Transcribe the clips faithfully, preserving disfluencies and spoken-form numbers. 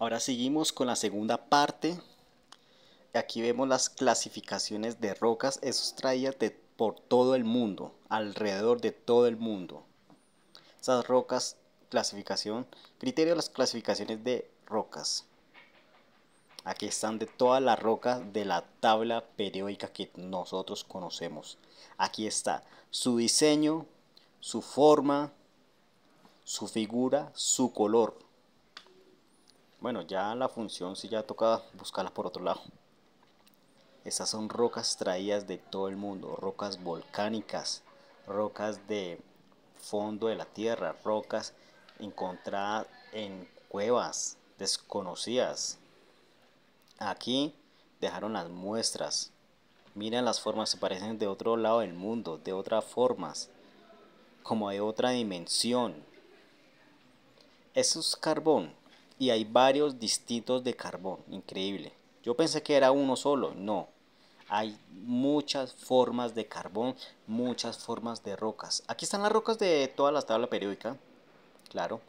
Ahora seguimos con la segunda parte. Aquí vemos las clasificaciones de rocas extraídas de, por todo el mundo, alrededor de todo el mundo. Esas rocas, clasificación, criterio de las clasificaciones de rocas. Aquí están de todas las rocas de la tabla periódica que nosotros conocemos. Aquí está su diseño, su forma, su figura, su color. Bueno, ya la función sí ya toca buscarla por otro lado. Estas son rocas traídas de todo el mundo, rocas volcánicas, rocas de fondo de la tierra, rocas encontradas en cuevas desconocidas. Aquí dejaron las muestras. Miren las formas, se parecen de otro lado del mundo, de otras formas, como de otra dimensión. Eso es carbón y hay varios distintos de carbón, increíble. Yo pensé que era uno solo, no. Hay muchas formas de carbón, muchas formas de rocas. Aquí están las rocas de toda la tabla periódica, claro.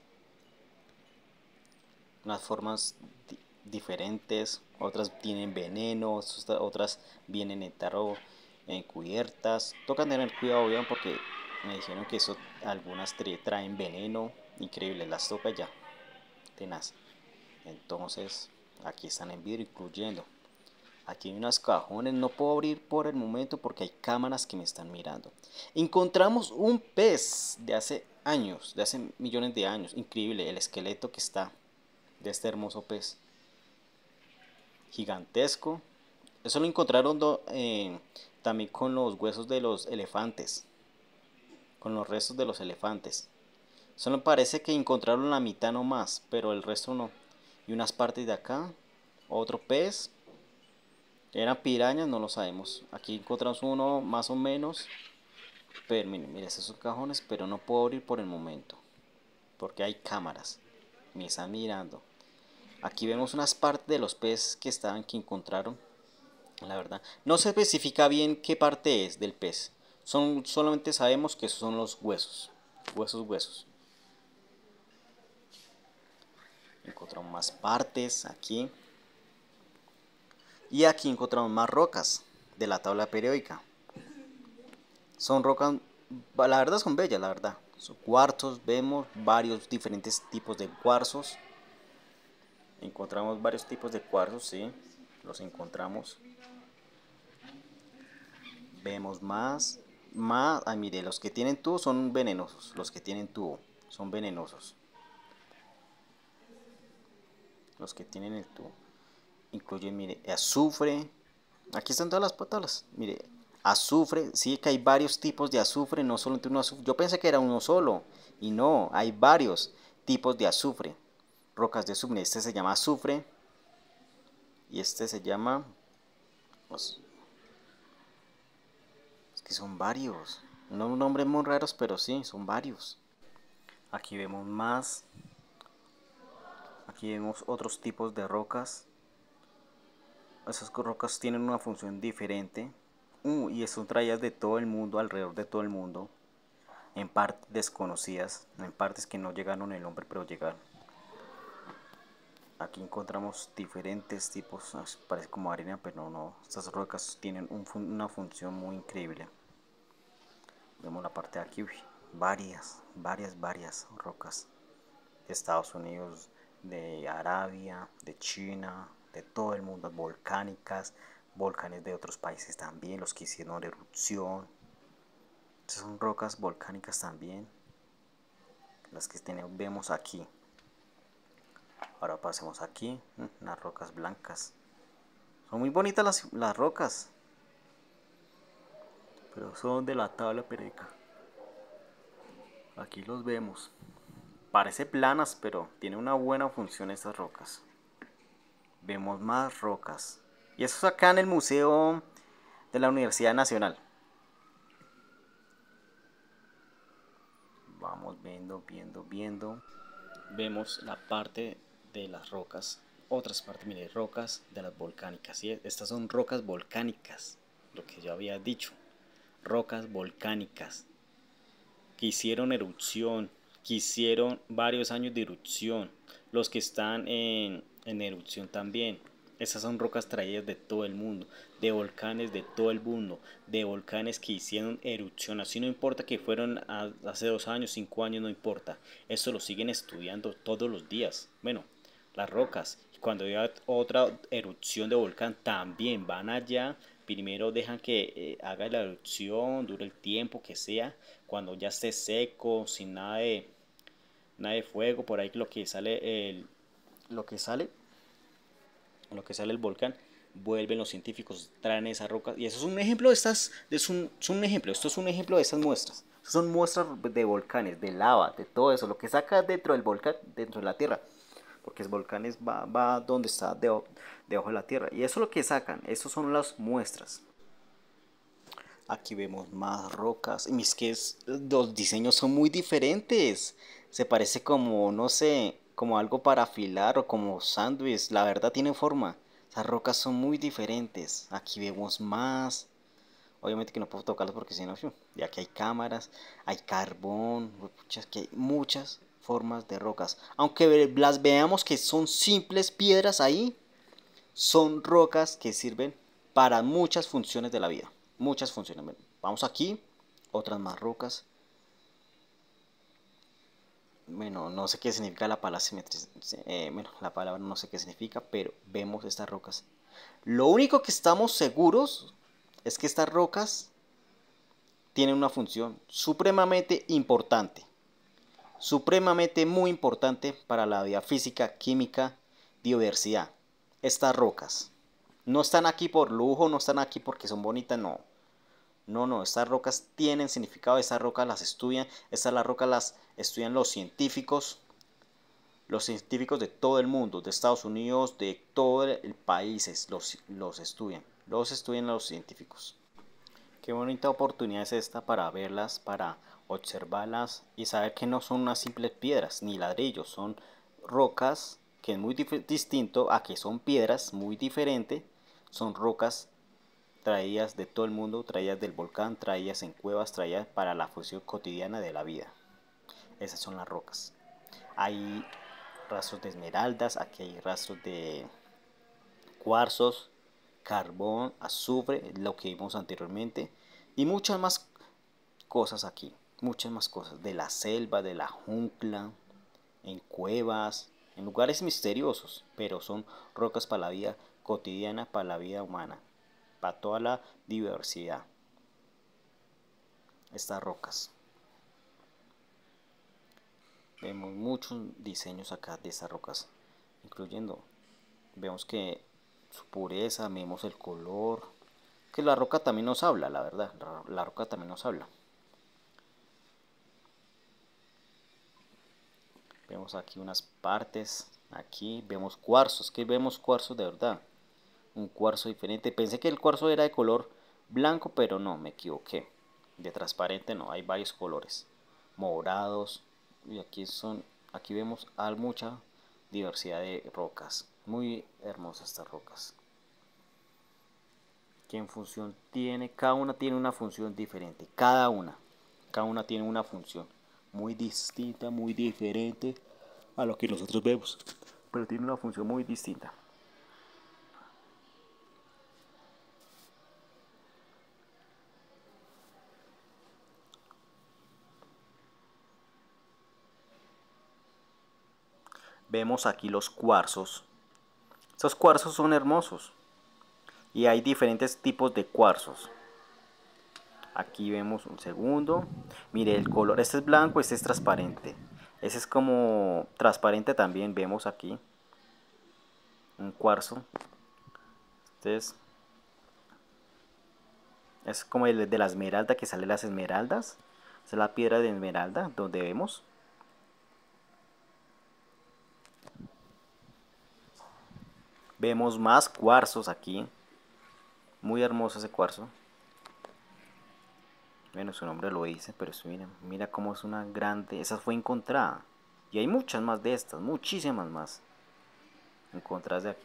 Unas formas di diferentes, otras tienen veneno, otras vienen en tarro encubiertas. Toca tener cuidado bien porque me dijeron que eso, algunas traen veneno, increíble, las toca ya, tenaz. Entonces, aquí están en vidrio incluyendo. Aquí hay unos cajones, no puedo abrir por el momento porque hay cámaras que me están mirando. Encontramos un pez de hace años, de hace millones de años. Increíble el esqueleto que está de este hermoso pez. Gigantesco. Eso lo encontraron do, eh, también con los huesos de los elefantes. Con los restos de los elefantes. Solo parece que encontraron la mitad nomás, pero el resto no. Y unas partes de acá. Otro pez. ¿Eran pirañas? No lo sabemos. Aquí encontramos uno más o menos. Pero miren, miren, estos son cajones, pero no puedo abrir por el momento. Porque hay cámaras. Me están mirando. Aquí vemos unas partes de los peces que estaban, que encontraron. La verdad. No se especifica bien qué parte es del pez. Son, solamente sabemos que esos son los huesos. Huesos, huesos. Encontramos más partes aquí. Y aquí encontramos más rocas de la tabla periódica. Son rocas, la verdad son bellas, la verdad. Son cuarzos, vemos varios diferentes tipos de cuarzos. Encontramos varios tipos de cuarzos, sí, los encontramos. Vemos más, más, ah, mire, los que tienen tubo son venenosos, los que tienen tubo son venenosos. Los que tienen el tubo. Incluyen, mire, azufre. Aquí están todas las patas. Mire, azufre. Sí que hay varios tipos de azufre, no solo uno azufre. Yo pensé que era uno solo. Y no, hay varios tipos de azufre. Rocas de azufre. Este se llama azufre. Y este se llama... Pues, es que son varios. No nombres muy raros, pero sí, son varios. Aquí vemos más. Aquí vemos otros tipos de rocas. Esas rocas tienen una función diferente. Uh, y son traídas de todo el mundo, alrededor de todo el mundo. En partes desconocidas, en partes que no llegaron el hombre, pero llegaron. Aquí encontramos diferentes tipos, parece como arena, pero no. Estas rocas tienen un, una función muy increíble. Vemos la parte de aquí, varias, varias, varias rocas. De Estados Unidos, de Arabia, de China, de todo el mundo, volcánicas, volcanes de otros países también, los que hicieron erupción. Estas son rocas volcánicas también, las que tenemos, vemos aquí. Ahora pasemos aquí, las rocas blancas. Son muy bonitas las, las rocas, pero son de la tabla periódica. Aquí los vemos. Parece planas, pero tiene una buena función estas rocas. Vemos más rocas. Y eso es acá en el Museo de la Universidad Nacional. Vamos viendo, viendo, viendo. Vemos la parte de las rocas. Otras partes, mire, rocas de las volcánicas. ¿Sí? Estas son rocas volcánicas. Lo que yo había dicho. Rocas volcánicas. Que hicieron erupción. Que hicieron varios años de erupción. Los que están en, en erupción también. Esas son rocas traídas de todo el mundo, de volcanes de todo el mundo, de volcanes que hicieron erupción. Así no importa que fueron a- hace dos años, cinco años, no importa. Esto lo siguen estudiando todos los días. Bueno, las rocas. Cuando haya otra erupción de volcán, también van allá. Primero dejan que eh, haga la erupción, dure el tiempo que sea. Cuando ya esté seco, sin nada de, nada de fuego, por ahí lo que sale el, lo que sale lo que sale el volcán, vuelven los científicos, traen esas rocas. Y eso es un ejemplo de estas, es un, es un ejemplo, esto es un ejemplo de esas muestras. Son muestras de volcanes, de lava, de todo eso, lo que saca dentro del volcán, dentro de la tierra. Porque es volcanes va, va donde está debajo, debajo de la tierra. Y eso es lo que sacan, eso son las muestras. Aquí vemos más rocas. Y es que es- los diseños son muy diferentes. Se parece como, no sé, como algo para afilar o como sándwich. La verdad tiene forma. Esas rocas son muy diferentes. Aquí vemos más. Obviamente que no puedo tocarlas porque si no, fiu, y aquí hay cámaras, hay carbón, puchas, que hay muchas formas de rocas. Aunque ve- las veamos que son simples piedras ahí, son rocas que sirven para muchas funciones de la vida. Muchas funciones. Vamos aquí, otras más rocas. Bueno, no sé qué significa la palabra simetría. Eh, bueno, la palabra no sé qué significa, pero vemos estas rocas. Lo único que estamos seguros es que estas rocas tienen una función supremamente importante. Supremamente muy importante para la vida física, química, biodiversidad. Estas rocas no están aquí por lujo, no están aquí porque son bonitas, no. No, no, estas rocas tienen significado, estas rocas las estudian, estas las rocas las estudian los científicos, los científicos de todo el mundo, de Estados Unidos, de todo el país, los, los estudian, los estudian los científicos. Qué bonita oportunidad es esta para verlas, para observarlas y saber que no son unas simples piedras ni ladrillos, son rocas que es muy distinto a que son piedras, muy diferente, son rocas traídas de todo el mundo, traídas del volcán, traídas en cuevas, traídas para la función cotidiana de la vida. Esas son las rocas. Hay rastros de esmeraldas, aquí hay rastros de cuarzos, carbón, azufre, lo que vimos anteriormente, y muchas más cosas aquí, muchas más cosas, de la selva, de la jungla, en cuevas, en lugares misteriosos, pero son rocas para la vida cotidiana, para la vida humana, para toda la diversidad. Estas rocas. Vemos muchos diseños acá de estas rocas, incluyendo, vemos que su pureza, vemos el color, que la roca también nos habla, la verdad, la, la roca también nos habla. Vemos aquí unas partes, aquí vemos cuarzos, que vemos cuarzos de verdad, un cuarzo diferente. Pensé que el cuarzo era de color blanco, pero no, me equivoqué. De transparente no, hay varios colores, morados, y aquí son, aquí vemos hay mucha diversidad de rocas, muy hermosas estas rocas. ¿Qué función tiene? Cada una tiene una función diferente, cada una, cada una tiene una función muy distinta, muy diferente a lo que nosotros vemos, pero tiene una función muy distinta. Vemos aquí los cuarzos. Estos cuarzos son hermosos y hay diferentes tipos de cuarzos. Aquí vemos un segundo. Mire el color, este es blanco, este es transparente. Ese es como transparente también, vemos aquí un cuarzo. Este es, es como el de la esmeralda, que sale las esmeraldas. Esta es la piedra de esmeralda, donde vemos. Vemos más cuarzos aquí. Muy hermoso ese cuarzo. Bueno, su nombre lo dice, pero mira, mira cómo es una grande. Esa fue encontrada. Y hay muchas más de estas, muchísimas más encontradas de aquí.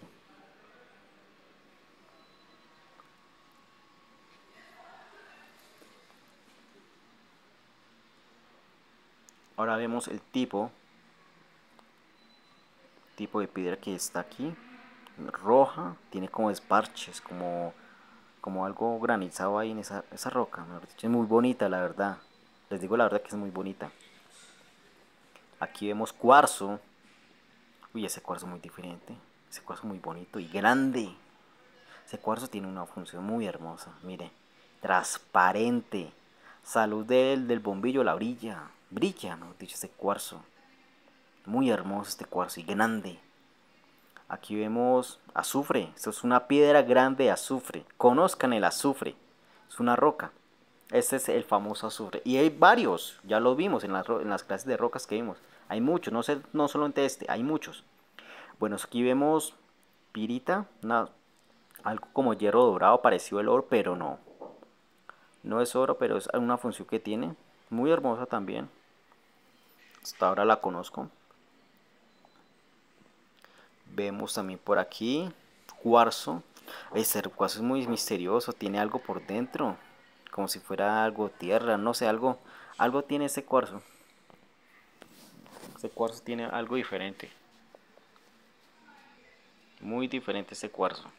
Ahora vemos el tipo tipo de piedra que está aquí, roja, tiene como esparches, como, como algo granizado ahí en esa, esa roca. Mejor dicho, es muy bonita, la verdad. Les digo la verdad que es muy bonita. Aquí vemos cuarzo. Uy, ese cuarzo muy diferente. Ese cuarzo muy bonito y grande. Ese cuarzo tiene una función muy hermosa. Mire, transparente. Salud del, del bombillo la brilla. Brilla, mejor dicho, este cuarzo. Muy hermoso este cuarzo y grande. Aquí vemos azufre. Esto es una piedra grande de azufre. Conozcan el azufre. Es una roca. Este es el famoso azufre. Y hay varios. Ya lo vimos en las, en las clases de rocas que vimos. Hay muchos. No, sé, no solamente este. Hay muchos. Bueno, aquí vemos pirita. Una, algo como hierro dorado. Parecido al oro, pero no. No es oro, pero es una función que tiene. Muy hermosa también. Hasta ahora la conozco. Vemos también por aquí cuarzo. Este cuarzo es muy misterioso, tiene algo por dentro, como si fuera algo tierra, no sé, algo, algo tiene ese cuarzo. Este cuarzo tiene algo diferente, muy diferente este cuarzo,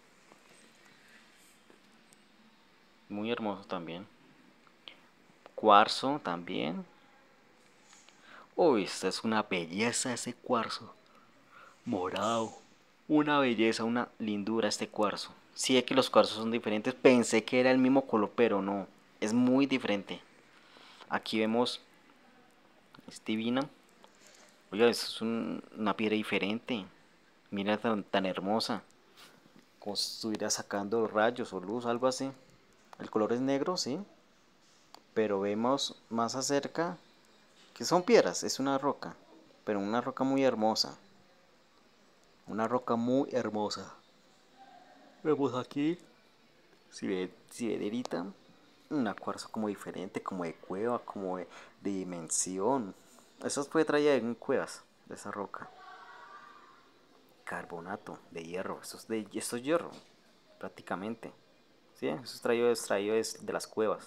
muy hermoso también. Cuarzo también. Uy, esta es una belleza ese cuarzo, morado. Una belleza, una lindura este cuarzo. Sí, es que los cuarzos son diferentes. Pensé que era el mismo color, pero no. Es muy diferente. Aquí vemos es divina. Oiga, esto es un- una piedra diferente. Mira tan, tan hermosa. Como si estuviera sacando rayos o luz, algo así. El color es negro, sí. Pero vemos más acerca que son piedras, es una roca. Pero una roca muy hermosa. Una roca muy hermosa. Vemos aquí, si ve, si ve derita, una cuarzo como diferente, como de cueva, como de, de dimensión. Eso fue traída en cuevas de esa roca. Carbonato de hierro. Esto es, de, esto es hierro, prácticamente. ¿Sí? Eso es traído, es traído es de las cuevas.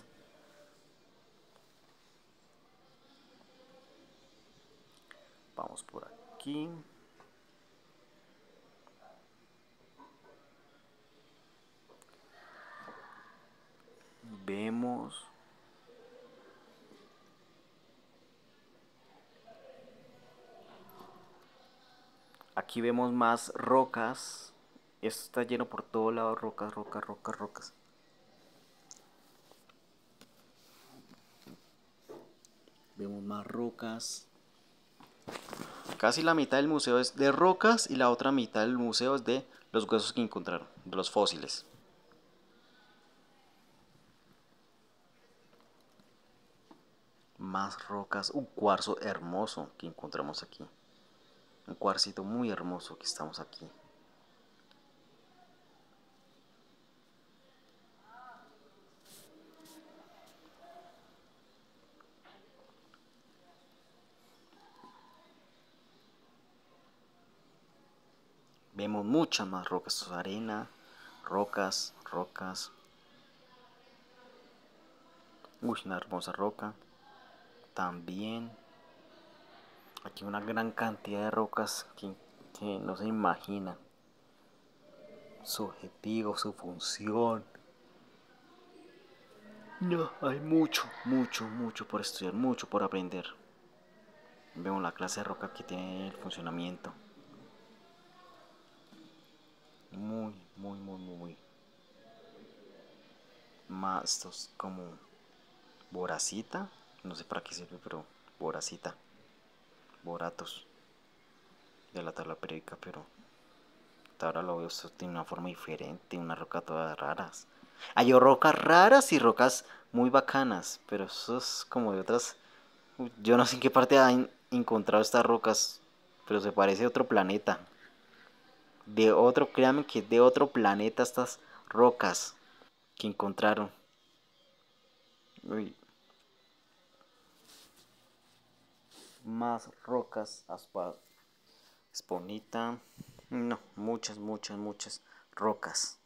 Vamos por aquí. Vemos. Aquí vemos más rocas. Esto está lleno por todo lado. Rocas, rocas, rocas, rocas. Vemos más rocas. Casi la mitad del museo es de rocas y la otra mitad del museo es de los huesos que encontraron, de los fósiles. Más rocas, un cuarzo hermoso que encontramos aquí. Un cuarcito muy hermoso que estamos aquí. Vemos muchas más rocas, arena, rocas, rocas. Uy, una hermosa roca. También aquí una gran cantidad de rocas que, que no se imagina. Su objetivo, su función. No, hay mucho, mucho, mucho por estudiar, mucho por aprender. Vemos la clase de roca que tiene el funcionamiento. Muy, muy, muy, muy, muy. Más estos como boracita. No sé para qué sirve, pero boracita. Boratos de la tabla periódica, pero ahora lo veo, esto tiene una forma diferente, una roca todas raras. Hay rocas raras y rocas muy bacanas, pero eso es como de otras. Yo no sé en qué parte han encontrado estas rocas, pero se parece a otro planeta. De otro, créanme que de otro planeta estas rocas que encontraron. Uy, más rocas, aspa, esponita. No, muchas, muchas, muchas rocas.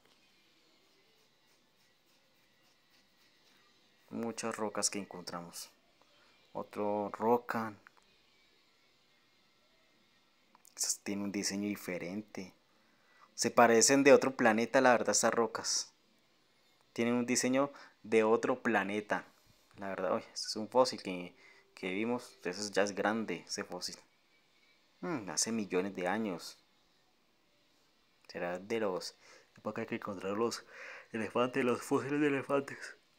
Muchas rocas que encontramos. Otro roca. Tiene un diseño diferente. Se parecen de otro planeta, la verdad, estas rocas. Tienen un diseño de otro planeta. La verdad, oye, este es un fósil que, que vimos. Entonces ya es grande ese fósil. Hmm, hace millones de años. Será de los... época que encontrar los elefantes, los fósiles de elefantes.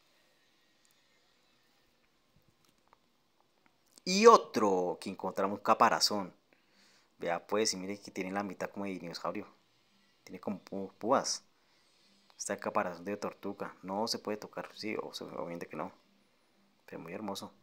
Y otro que encontramos caparazón. Vea pues, y mire que tiene la mitad como de dinosaurio. Tiene como púas. Está el caparazón de tortuga. No se puede tocar, sí, obviamente que no. Pero muy hermoso.